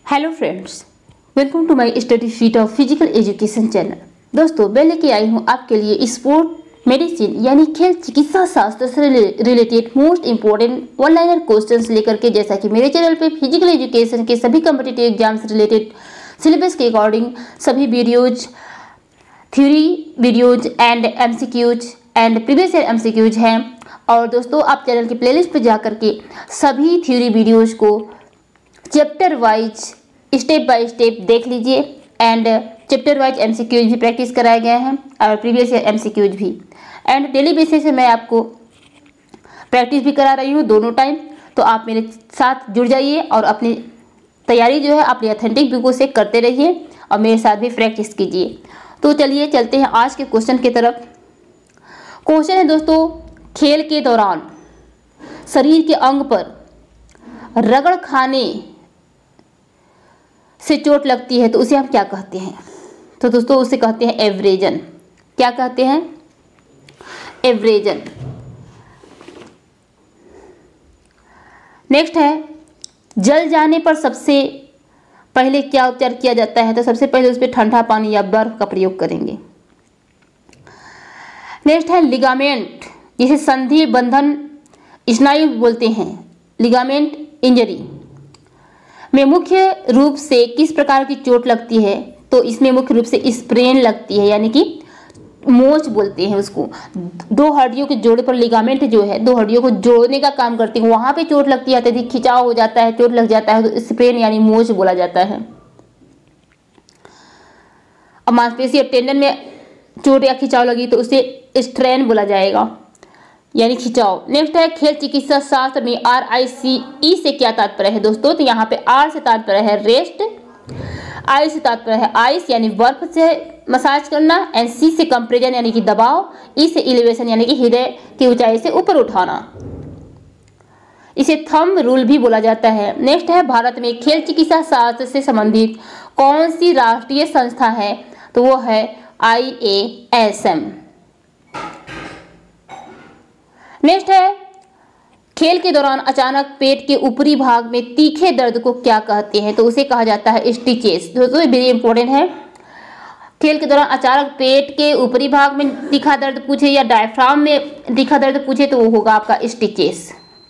Hello friends, welcome to my study sheet of physical education channel. दोस्तों, मैं लेके आई हूँ आपके लिए स्पोर्ट मेडिसिन यानी खेल चिकित्सा शास्त्र से related most important one liner questions लेकर के। जैसा कि मेरे चैनल पे फिजिकल एजुकेशन के सभी कॉम्पिटिटिव एग्जाम से रिलेटेड सिलेबस के अकॉर्डिंग सभी videos, theory videos and MCQs and previous year MCQs हैं। और दोस्तों, आप चैनल की प्लेलिस्ट पर जा करके सभी थ्योरी वीडियोज को chapter wise step by step देख लीजिए एंड चैप्टर वाइज एमसीक्यूज भी प्रैक्टिस कराए गए हैं और प्रीवियस ईयर एमसीक्यूज भी। एंड डेली बेसिस पे मैं आपको प्रैक्टिस भी करा रही हूँ दोनों टाइम। तो आप मेरे साथ जुड़ जाइए और अपनी तैयारी जो है अपनी ऑथेंटिक बुकों से करते रहिए और मेरे साथ भी प्रैक्टिस कीजिए। तो चलिए चलते हैं आज के क्वेश्चन की तरफ। क्वेश्चन है दोस्तों, खेल के दौरान शरीर के अंग पर रगड़ खाने से चोट लगती है तो उसे हम क्या कहते हैं? तो दोस्तों, उसे कहते हैं एब्रेजन। क्या कहते हैं? एब्रेजन। नेक्स्ट है, जल जाने पर सबसे पहले क्या उपचार किया जाता है? तो सबसे पहले उस पर ठंडा पानी या बर्फ का प्रयोग करेंगे। नेक्स्ट है लिगामेंट, जिसे संधि बंधन स्नायु बोलते हैं। लिगामेंट इंजरी में मुख्य रूप से किस प्रकार की चोट लगती है? तो इसमें मुख्य रूप से स्प्रेन लगती है, यानी कि मोच बोलते हैं उसको। दो हड्डियों के जोड़े पर लिगामेंट जो है दो हड्डियों को जोड़ने का काम करती है, वहां पे चोट लगती है, अत्यधिक खिंचाव हो जाता है, चोट लग जाता है तो स्प्रेन यानी मोच बोला जाता है। और मांसपेशी और टेंडन में चोट या खिंचाव लगी तो उसे स्ट्रेन बोला जाएगा, यानी खिंचाव। नेक्स्ट है, खेल चिकित्सा शास्त्र में RICE से क्या तात्पर्य है? दोस्तों, तो यहाँ पे R से तात्पर्य है रेस्ट, I से तात्पर्य है आइस यानी बर्फ से मसाज करना, एंड C से कंप्रेशन यानी कि दबाव, E से एलिवेशन यानी कि हृदय की ऊंचाई से ऊपर उठाना। इसे थंब रूल भी बोला जाता है। नेक्स्ट है, भारत में खेल चिकित्सा शास्त्र से संबंधित कौन सी राष्ट्रीय संस्था है? तो वो है IASM। नेक्स्ट है, खेल के दौरान अचानक पेट के ऊपरी भाग में तीखे दर्द को क्या कहते हैं? तो उसे कहा जाता है स्टिचेस। दोस्तों, ये वेरी इंपॉर्टेंट है। खेल के दौरान अचानक पेट के ऊपरी भाग में तीखा दर्द पूछे या डायफ्राम में तीखा दर्द पूछे तो वो होगा आपका स्टिचेस।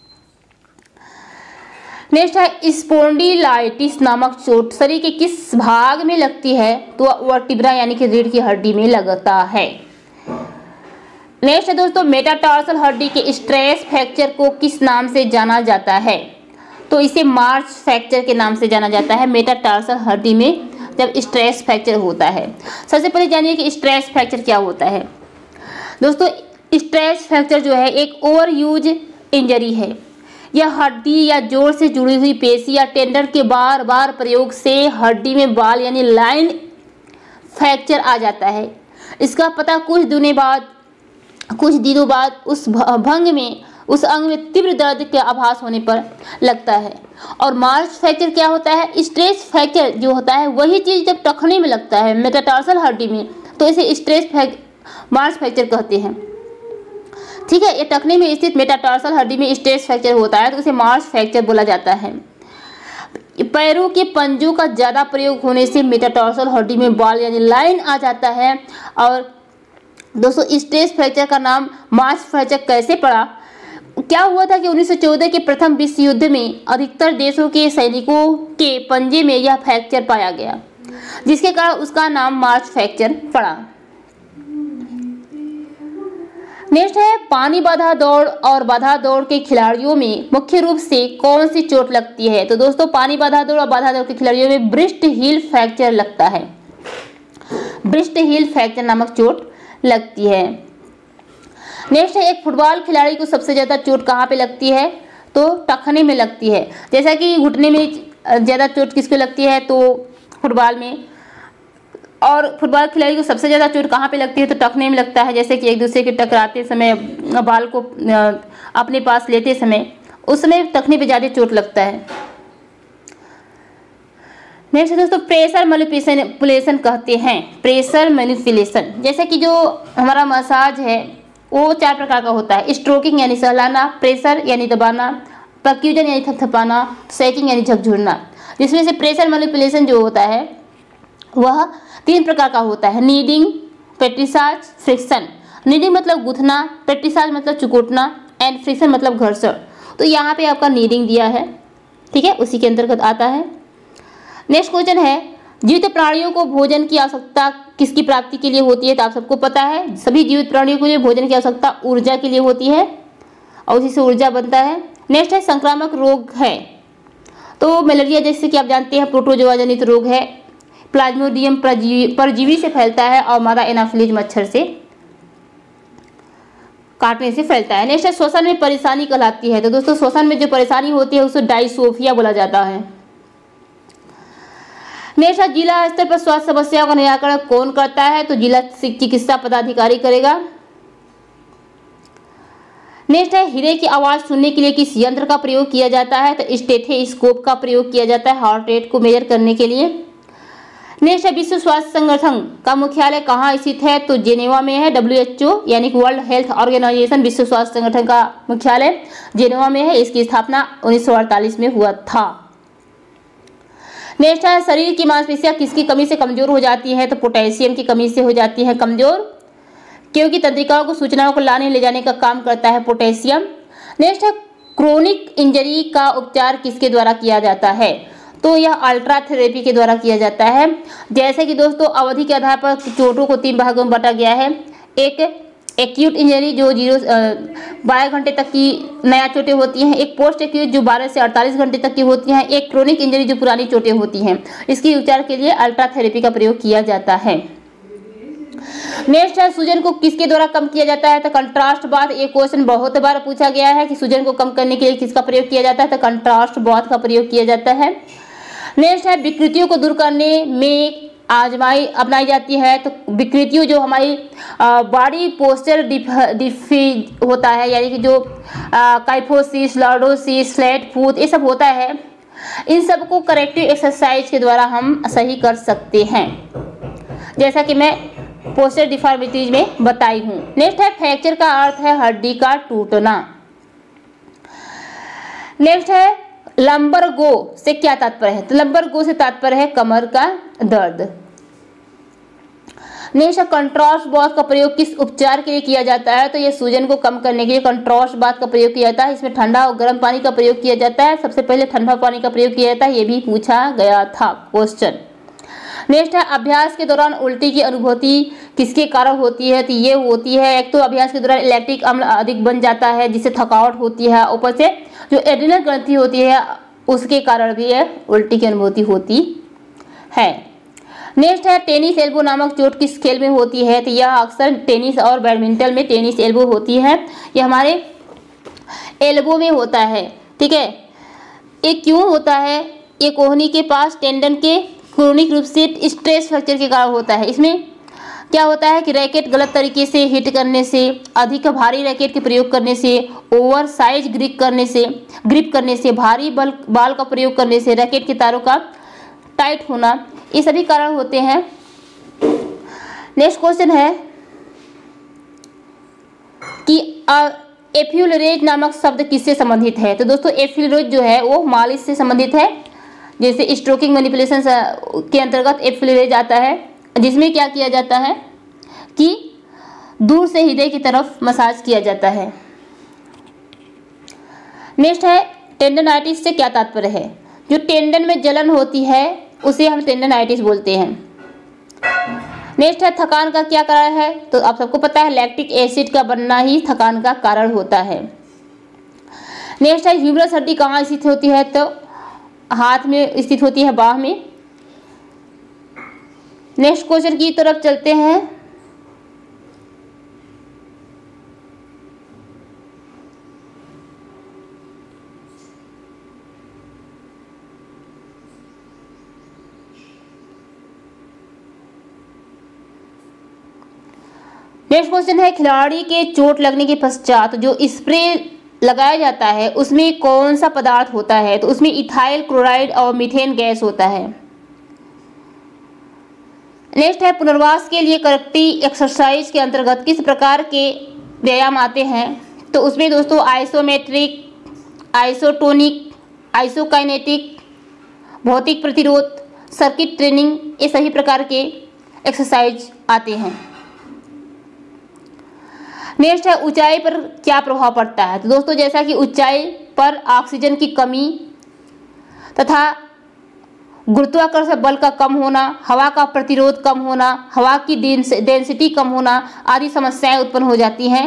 नेक्स्ट है, स्पॉन्डिलाइटिस नामक चोट शरीर के किस भाग में लगती है? तो वर्टिब्रा यानी कि रीढ़ की हड्डी में लगता है। नेक्स्ट है दोस्तों, मेटाटार्सल हड्डी के स्ट्रेस फ्रैक्चर को किस नाम से जाना जाता है? तो इसे मार्च फ्रैक्चर के नाम से जाना जाता है। मेटाटार्सल हड्डी में जब स्ट्रेस फ्रैक्चर होता है, सबसे पहले जानिए कि स्ट्रेस फ्रैक्चर क्या होता है। दोस्तों, स्ट्रेस फ्रैक्चर जो है एक ओवर यूज इंजरी है। यह हड्डी या जोड़ से जुड़ी हुई पेशी या टेंडन के बार बार प्रयोग से हड्डी में बाल यानी लाइन फ्रैक्चर आ जाता है। इसका पता कुछ दिनों बाद उस भंग में उस अंग में तीव्र दर्द के आभास होने पर लगता है। और मार्च फ्रैक्चर क्या होता है? स्ट्रेस फ्रैक्चर जो होता है वही चीज जब टखने में लगता है मेटाटार्सल हड्डी में, तो इसे मार्च फ्रैक्चर कहते हैं। ठीक है, ये टखने में स्थित मेटाटार्सल हड्डी में स्ट्रेस फ्रैक्चर होता है तो उसे मार्च फ्रैक्चर बोला जाता है। पैरों के पंजों का ज्यादा प्रयोग होने से मेटाटार्सल हड्डी में बाल यानी लाइन आ जाता है। और दोस्तों, स्ट्रेस फ्रैक्चर का नाम मार्च फ्रैक्चर कैसे पड़ा? क्या हुआ था कि 1914 के प्रथम विश्व युद्ध में अधिकतर देशों के सैनिकों के पंजे में यह फ्रैक्चर पाया गया, जिसके कारण उसका नाम मार्च फ्रैक्चर पड़ा। नेक्स्ट है, पानी बाधा दौड़ और बाधा दौड़ के खिलाड़ियों में मुख्य रूप से कौन सी चोट लगती है? तो दोस्तों, पानी बाधा दौड़ और बाधा दौड़ के खिलाड़ियों में ब्रिस्ट हील फ्रैक्चर लगता है। ब्रिस्ट हील फ्रैक्चर नामक चोट लगती है। नेक्स्ट है, एक फुटबॉल खिलाड़ी को सबसे ज्यादा चोट कहाँ पे लगती है? तो टखने में लगती है। जैसा कि घुटने में ज्यादा चोट किसको लगती है? तो फुटबॉल में। और फुटबॉल खिलाड़ी को सबसे ज्यादा चोट कहाँ पे लगती है? तो टखने में लगता है। जैसे कि एक दूसरे के टकराते समय, बॉल को अपने पास लेते समय, उस समय टखने पे ज्यादा चोट लगता है। नेक्स्ट दोस्तों, प्रेशर मैनिपुलेशन कहते हैं। प्रेशर मैनिपुलेशन, जैसे कि जो हमारा मसाज है वो 4 प्रकार का होता है। स्ट्रोकिंग यानी सहलाना, प्रेशर यानी दबाना, पर्क्यूजन यानी थपथपाना, शेकिंग यानी झकझोरना। जिसमें से प्रेशर मैनिपुलेशन जो होता है वह 3 प्रकार का होता है, नीडिंग, पेट्रिसाज, फ्रिक्शन। नीडिंग मतलब गूंथना, पेट्रिसाज मतलब चुकोटना एंड फ्रिक्शन मतलब घर्षण। तो यहाँ पे आपका नीडिंग दिया है, ठीक है, उसी के अंतर्गत आता है। नेक्स्ट क्वेश्चन है, जीवित प्राणियों को भोजन की आवश्यकता किसकी प्राप्ति के लिए होती है? तो आप सबको पता है सभी जीवित प्राणियों के लिए भोजन की आवश्यकता ऊर्जा के लिए होती है और उसी से ऊर्जा बनता है। नेक्स्ट है संक्रामक रोग है, तो मलेरिया जैसे कि आप जानते हैं प्रोटोजोआ जनित रोग है, प्लाज्मोडियम परजीवी से फैलता है और मादा एनाफिलीज मच्छर से काटने से फैलता है। नेक्स्ट है श्वसन में परेशानी कहलाती है, तो दोस्तों श्वसन में जो परेशानी होती है उसे डायसोफिया बोला जाता है। नेक्स्ट है जिला स्तर पर स्वास्थ्य समस्याओं का निराकरण कौन करता है? तो जिला चिकित्सा पदाधिकारी करेगा। नेक्स्ट है हीरे की आवाज सुनने के लिए किस यंत्र का प्रयोग किया जाता है? तो स्टेथोस्कोप का प्रयोग किया जाता है हार्ट रेट को मेजर करने के लिए। नेक्स्ट है विश्व स्वास्थ्य संगठन का मुख्यालय कहाँ स्थित है? तो जेनेवा में है। WHO यानी कि वर्ल्ड हेल्थ ऑर्गेनाइजेशन विश्व स्वास्थ्य संगठन का मुख्यालय जेनेवा में है। इसकी स्थापना 1948 में हुआ था। नेक्स्ट है शरीर की मांसपेशियां किसकी कमी से कमजोर हो जाती है? तो पोटेशियम की कमी से हो जाती है कमजोर, क्योंकि तंत्रिकाओं को सूचनाओं को लाने ले जाने का काम करता है पोटेशियम। नेक्स्ट है क्रोनिक इंजरी का उपचार किसके द्वारा किया जाता है? तो यह अल्ट्राथेरेपी के द्वारा किया जाता है। जैसे कि दोस्तों अवधि के आधार पर चोटों को 3 भागों में बांटा गया है। एक एक्यूट इंजरी जो 12 घंटे तक की नया चोटें होती हैं, एक पोस्ट एक्यूट जो 12 से 48 घंटे तक की होती हैं, एक क्रोनिक इंजरी जो पुरानी चोटें होती हैं। इसके उपचार के लिए अल्ट्राथेरेपी का प्रयोग किया जाता है। नेक्स्ट है सूजन को किसके द्वारा कम किया जाता है? तो कंट्रास्ट बाथ। ये क्वेश्चन बहुत बार पूछा गया है कि सूजन को कम करने के लिए किसका प्रयोग किया जाता है? तो कंट्रास्ट बाथ का प्रयोग किया जाता है। नेक्स्ट है विकृतियों को दूर करने में आजमाई अपनाई जाती है। तो विकृतियों जो हमारी बॉडी पोस्चर डिफीज होता है, यानी कि जो काइफोसिस, लॉर्डोसिस, फ्लैट फूट ये सब होता है, इन सब को करेक्टिव एक्सरसाइज के द्वारा हम सही कर सकते हैं, जैसा कि मैं पोस्चर डिफॉर्मिटीज में बताई हूँ। नेक्स्ट है फ्रैक्चर का अर्थ है हड्डी का टूटना। नेक्स्ट है लंबरगो से क्या तात्पर्य है? तो लंबरगो से तात्पर्य है कमर का दर्द। नेक्स्ट कंट्रास्ट बाथ का प्रयोग किस उपचार के लिए किया जाता है? तो यह सूजन को कम करने के लिए कंट्रास्ट बाथ का प्रयोग किया जाता है। इसमें ठंडा और गर्म पानी का प्रयोग किया जाता है। सबसे पहले ठंडा पानी का प्रयोग किया जाता है, ये भी पूछा गया था क्वेश्चन। नेक्स्ट है अभ्यास के दौरान उल्टी की अनुभूति किसके कारण होती है? तो ये होती है, एक तो अभ्यास के दौरान लैक्टिक अम्ल अधिक बन जाता है जिससे थकावट होती है, ऊपर से जो एड्रिनल ग्रंथि होती है उसके कारण भी यह उल्टी की अनुभूति होती है। नेक्स्ट है टेनिस एल्बो नामक चोट किस खेल में होती है? तो यह अक्सर टेनिस और बैडमिंटन में टेनिस एल्बो होती है। यह हमारे एल्बो में होता है, ठीक है। ये क्यों होता है? ये कोहनी के पास टेंडन के क्रोनिक रूप से स्ट्रेस फ्रैक्चर के कारण होता है। इसमें क्या होता है कि रैकेट गलत तरीके से हिट करने से, अधिक भारी रैकेट के प्रयोग करने से, ओवर साइज ग्रिप करने से, भारी बाल का प्रयोग करने से, रैकेट के तारों का टाइट होना, ये सभी कारण होते हैं। नेक्स्ट क्वेश्चन है कि एफ्यूलरेज नामक शब्द किससे संबंधित है? तो दोस्तों एफ्यूलरेज जो है वो मालिश से संबंधित है। जैसे स्ट्रोकिंग मैनिपुलेशन के अंतर्गत एफ्यूलरेज आता है, जिसमें क्या किया जाता है कि दूर से हृदय की तरफ मसाज किया जाता है। नेक्स्ट है टेंडनाइटिस से क्या तात्पर्य है? जो टेंडन में जलन होती है उसे हम टेंडनाइटिस बोलते हैं। नेक्स्ट है थकान का क्या कारण है? तो आप सबको पता है लैक्टिक एसिड का बनना ही थकान का कारण होता है। नेक्स्ट है ह्यूमरस हड्डी कहाँ स्थित होती है? तो हाथ में स्थित होती है, बाह में। नेक्स्ट क्वेश्चन की तरफ चलते हैं। नेक्स्ट क्वेश्चन है खिलाड़ी के चोट लगने के पश्चात जो स्प्रे लगाया जाता है उसमें कौन सा पदार्थ होता है? तो उसमें इथाइल क्लोराइड और मीथेन गैस होता है। नेक्स्ट है पुनर्वास के लिए करेक्टिव एक्सरसाइज के अंतर्गत किस प्रकार के व्यायाम आते हैं? तो उसमें दोस्तों आइसोमेट्रिक, आइसोटोनिक, आइसोकाइनेटिक, भौतिक प्रतिरोध, सर्किट ट्रेनिंग, ये सभी प्रकार के एक्सरसाइज आते हैं। नेक्स्ट है ऊंचाई पर क्या प्रभाव पड़ता है। तो दोस्तों जैसा कि ऊंचाई पर ऑक्सीजन की कमी तथा गुरुत्वाकर्षण बल का कम होना, हवा का प्रतिरोध कम होना, हवा की डेंसिटी कम होना आदि समस्याएं उत्पन्न हो जाती हैं।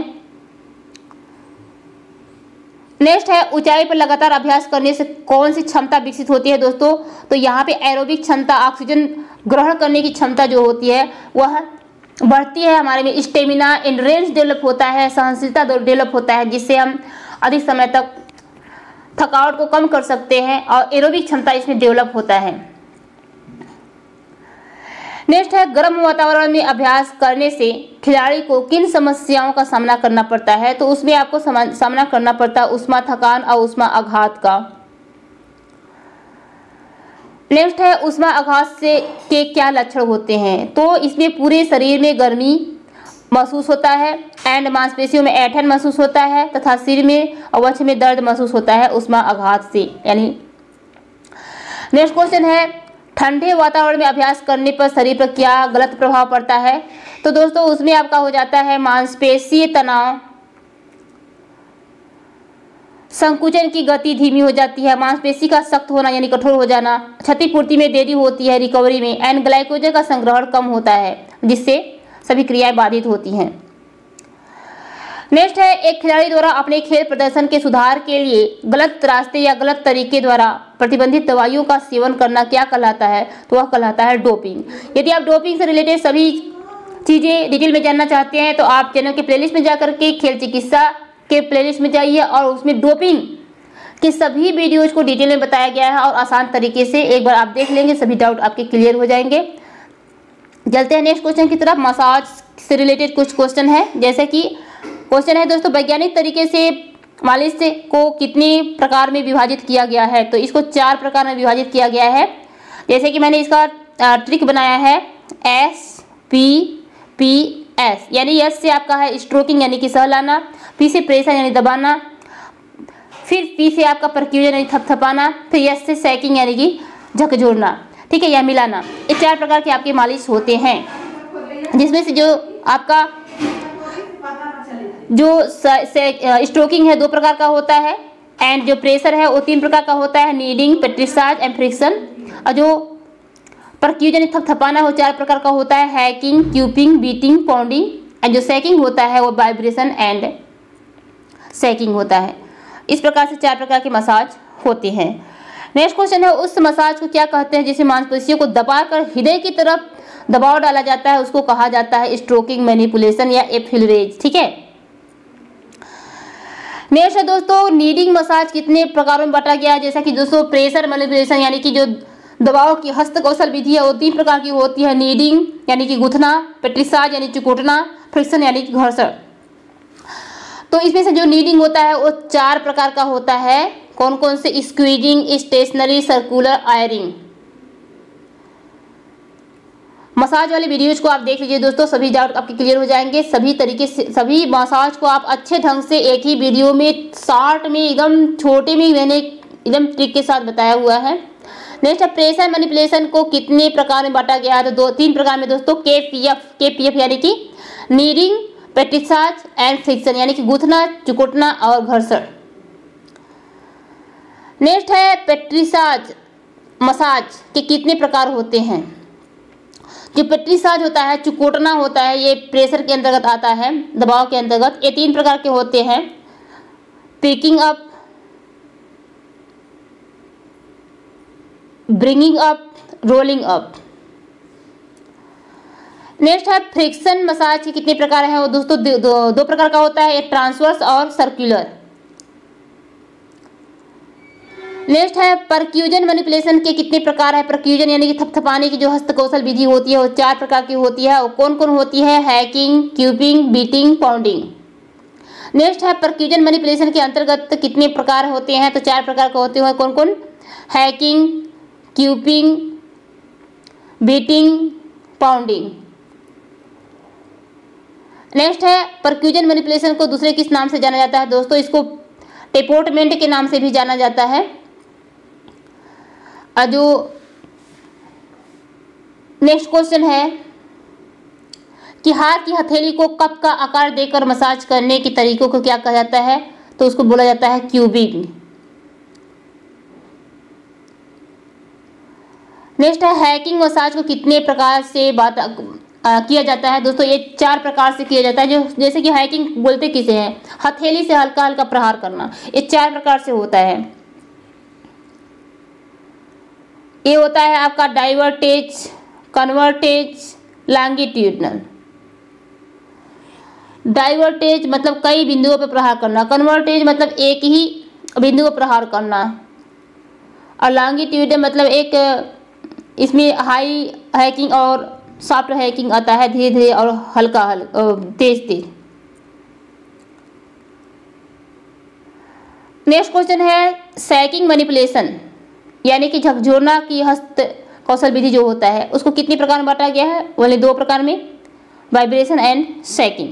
नेक्स्ट है ऊंचाई पर लगातार अभ्यास करने से कौन सी क्षमता विकसित होती है दोस्तों। तो यहाँ पे एरोबिक क्षमता, ऑक्सीजन ग्रहण करने की क्षमता जो होती है वह बढ़ती है। हमारे में स्टेमिना, एंड्योरेंस डेवलप होता है, सहनशीलता डेवलप होता है, जिससे हम अधिक समय तक थकावट को कम कर सकते हैं और एरोबिक क्षमता इसमें डेवलप होता है। नेक्स्ट है गर्म वातावरण में अभ्यास करने से खिलाड़ी को किन समस्याओं का सामना करना पड़ता है। तो उसमें आपको सामना करना पड़ता है ऊष्मा थकान और ऊष्मा आघात का। नेक्स्ट है ऊष्मा आघात से के क्या लक्षण होते हैं। तो इसमें पूरे शरीर में गर्मी महसूस होता है एंड मांसपेशियों में ऐंठन महसूस होता है तथा सिर में और वक्ष में दर्द महसूस होता है ऊष्मा आघात से यानी। नेक्स्ट क्वेश्चन है ठंडे वातावरण में अभ्यास करने पर शरीर पर क्या गलत प्रभाव पड़ता है। तो दोस्तों उसमें आपका हो जाता है मांसपेशीय तनाव, संकुचन की गति धीमी हो जाती है, मांसपेशी का सख्त होना यानी कठोर हो जाना, क्षतिपूर्ति में देरी होती है रिकवरी में एंड ग्लाइकोजन का संग्रहण कम होता है जिससे सभी क्रियाएं बाधित होती हैं। नेक्स्ट है एक खिलाड़ी द्वारा अपने खेल प्रदर्शन के सुधार के लिए गलत रास्ते या गलत तरीके द्वारा प्रतिबंधित दवाइयों का सेवन करना क्या कहलाता है। तो वह कहलाता है डोपिंग। यदि आप डोपिंग से रिलेटेड सभी चीज़ें डिटेल में जानना चाहते हैं तो आप चैनल के प्लेलिस्ट में जाकर के खेल चिकित्सा के प्लेलिस्ट में जाइए और उसमें डोपिंग के सभी वीडियोज को डिटेल में बताया गया है और आसान तरीके से एक बार आप देख लेंगे, सभी डाउट आपके क्लियर हो जाएंगे। चलते हैं नेक्स्ट क्वेश्चन की तरफ। मसाज से रिलेटेड कुछ क्वेश्चन है, जैसे कि क्वेश्चन है दोस्तों वैज्ञानिक तरीके से मालिश को कितने प्रकार में विभाजित किया गया है। तो इसको 4 प्रकार में विभाजित किया गया है। जैसे कि मैंने इसका ट्रिक बनाया है SPPS, यानी S से आपका है स्ट्रोकिंग यानी कि सहलाना, P से प्रेशर यानी दबाना, फिर P से आपका परक्यूजन यानी थपथपाना, फिर S से सैकिंग यानी कि झकझोरना, ठीक है, या मिलाना। ये 4 प्रकार के आपके मालिश होते हैं, जिसमें से जो आपका जो स्ट्रोकिंग है 2 प्रकार का होता है एंड जो प्रेशर है वो 3 प्रकार का होता है, नीडिंग, पेट्रिसाज एंड फ्रिक्शन। और जो परक्यूजन थपथपाना वो 4 प्रकार का होता है, hacking, cupping, beating, pounding and जो सैकिंग होता है वो वाइब्रेशन एंड सैकिंग होता है। इस प्रकार से 4 प्रकार के मसाज होते हैं। नेक्स्ट क्वेश्चन है उस मसाज को क्या कहते हैं जिसे मांसपेशियों को दबाकर हृदय की तरफ दबाव डाला जाता है, उसको कहा जाता है स्ट्रोकिंग मैनिपुलेशन या एफिलरेज, ठीक है। नेक्स्ट है दोस्तों नीडिंग मसाज कितने प्रकारों में बांटा गया है। जैसा कि दोस्तों प्रेशर मैनिपुलेशन यानी कि जो दबाव की हस्तकौशल विधि है वो 3 प्रकार की होती है, नीडिंग यानी कि गुथना, पेट्रिसाज यानी चिकोटना, फ्रिक्शन यानी कि घर्षण। तो इसमें से जो नीडिंग होता है वो 4 प्रकार का होता है। कौन कौन से? Squeezing, stationary, circular, ironing. Massage वाले वीडियोज को आप देख लीजिए दोस्तों, सभी डाउट आपके क्लियर हो जाएंगे। सभी तरीके से सभी मसाज को आप अच्छे ढंग से एक ही वीडियो में शॉर्ट में एकदम छोटे में मैंने एकदम ट्रिक के साथ बताया हुआ है। नेक्स्ट है प्रेशर मैनिपुलेशन को कितने प्रकार में बांटा गया है। तो 3 प्रकार में दोस्तों, KPF यानी कि नीडिंग, पेट्रिसाज एंड फ्रिक्शन यानी कि गूंथना, चिकोटना और घर्षण। नेक्स्ट है पेट्रिसाज मसाज के कितने प्रकार होते हैं। जो पेट्रिसाज होता है, चिकोटना होता है, ये प्रेशर के अंतर्गत आता है, दबाव के अंतर्गत। ये 3 प्रकार के होते हैं, picking up, bringing up, rolling up. Next है फ्रिक्शन मसाज के कितने प्रकार हैं। वो दोस्तों 2 प्रकार का होता है, एक ट्रांसवर्स और सर्कुलर। नेक्स्ट है परक्यूजन मैनिपुलेशन के कितने प्रकार है। परक्यूजन यानी कि थपथपाने की जो हस्तकौशल विधि होती है वो 4 प्रकार की होती है। वो कौन कौन होती है? Hacking, cupping, beating, pounding. Next है परक्यूजन मैनिपुलेशन के अंतर्गत कितने प्रकार होते हैं। तो 4 प्रकार के होते हैं। कौन कौन? Hacking, cupping, beating, pounding. Next है परक्यूजन मैनिपुलेशन को दूसरे किस नाम से जाना जाता है दोस्तों? इसको टेपोटमेंट के नाम से भी जाना जाता है। जो नेक्स्ट क्वेश्चन है कि हाथ की हथेली को कप का आकार देकर मसाज करने के तरीकों को क्या कहा जाता है? तो उसको बोला जाता है क्यूबिंग। नेक्स्ट है हैकिंग मसाज को कितने प्रकार से किया जाता है? दोस्तों ये 4 प्रकार से किया जाता है। जो जैसे कि हैकिंग बोलते किसे हैं? हथेली से हल्का हल्का प्रहार करना, ये 4 प्रकार से होता है। ये होता है आपका डाइवर्टेज, कन्वर्टेज, लॉन्गिट्यूडनल। डाइवर्टेज मतलब कई बिंदुओं पर प्रहार करना, कन्वर्टेज मतलब एक ही बिंदु पर प्रहार करना, और लॉन्गिट्यूडनल मतलब एक इसमें हाई हैकिंग और सॉफ्ट हैकिंग आता है, धीरे धीरे और हल्का हल्का तेज तेज। नेक्स्ट क्वेश्चन है सैकिंग मैनिपुलेशन यानी कि झकझोरना की हस्त कौशल विधि जो होता है उसको कितने प्रकार में बांटा गया है? वाले 2 प्रकार में, वाइब्रेशन एंड सैकिंग।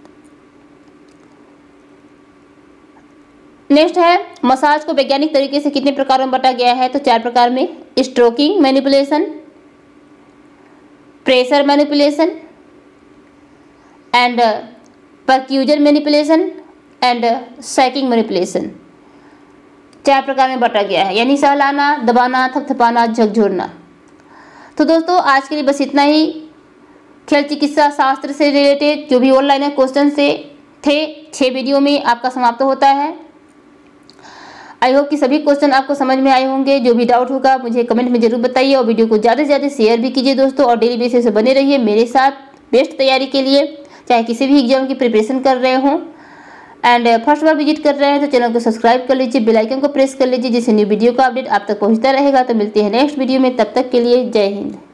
नेक्स्ट है मसाज को वैज्ञानिक तरीके से कितने प्रकारों में बांटा गया है? तो 4 प्रकार में, stroking manipulation, pressure manipulation and percussion manipulation and shaking manipulation. 4 प्रकार में बांटा गया है, यानी सहलाना, दबाना, थपथपाना, झकझोरना। तो दोस्तों आज के लिए बस इतना ही। खेल चिकित्सा शास्त्र से रिलेटेड जो भी ऑनलाइन क्वेश्चन से थे 6 वीडियो में आपका समाप्त होता है। आई होप कि सभी क्वेश्चन आपको समझ में आए होंगे। जो भी डाउट होगा मुझे कमेंट में जरूर बताइए और वीडियो को ज़्यादा से ज़्यादा शेयर भी कीजिए दोस्तों, और डेली बेसिस पे बने रहिए मेरे साथ बेस्ट तैयारी के लिए, चाहे किसी भी एग्जाम की प्रिपरेशन कर रहे हों। एंड फर्स्ट बार विजिट कर रहे हैं तो चैनल को सब्सक्राइब कर लीजिए, बेल आइकन को प्रेस कर लीजिए, जिससे न्यू वीडियो का अपडेट आप तक पहुँचता रहेगा। तो मिलते हैं नेक्स्ट वीडियो में, तब तक के लिए जय हिंद।